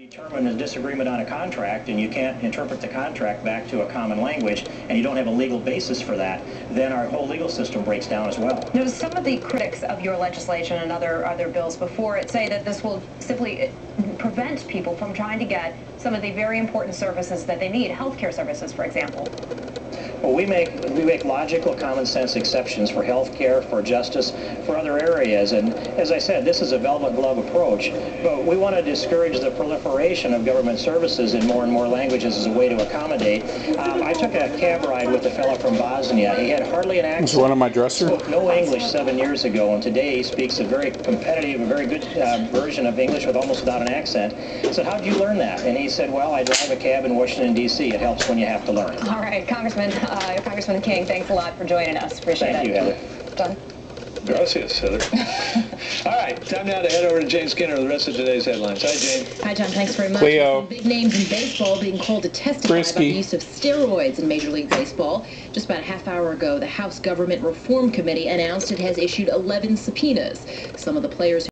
determine a disagreement on a contract and you can't interpret the contract back to a common language and you don't have a legal basis for that, then our whole legal system breaks down as well. Now, some of the critics of your legislation and other bills before it say that this will simply prevent people from trying to get some of the very important services that they need, healthcare services, for example. Well, we make logical, common sense exceptions for health care, for justice, for other areas. And as I said, this is a velvet glove approach. But we want to discourage the proliferation of government services in more and more languages as a way to accommodate. I took a cab ride with a fellow from Bosnia. He had hardly an accent. Was one on my dresser? Spoke no English 7 years ago, and today he speaks a very competitive, a very good version of English almost without an accent. I said, "How did you learn that?" And he said, "Well, I drive a cab in Washington, D.C. It helps when you have to learn." All right, Congressman King, thanks a lot for joining us. Appreciate it. Thank you, Heather. John? Gracias, Heather. All right, time now to head over to Jane Skinner with the rest of today's headlines. Hi, Jane. Hi, John. Thanks very much. Cleo. Some big names in baseball being called to testify about the use of steroids in Major League Baseball. Just about a half hour ago, the House Government Reform Committee announced it has issued 11 subpoenas. Some of the players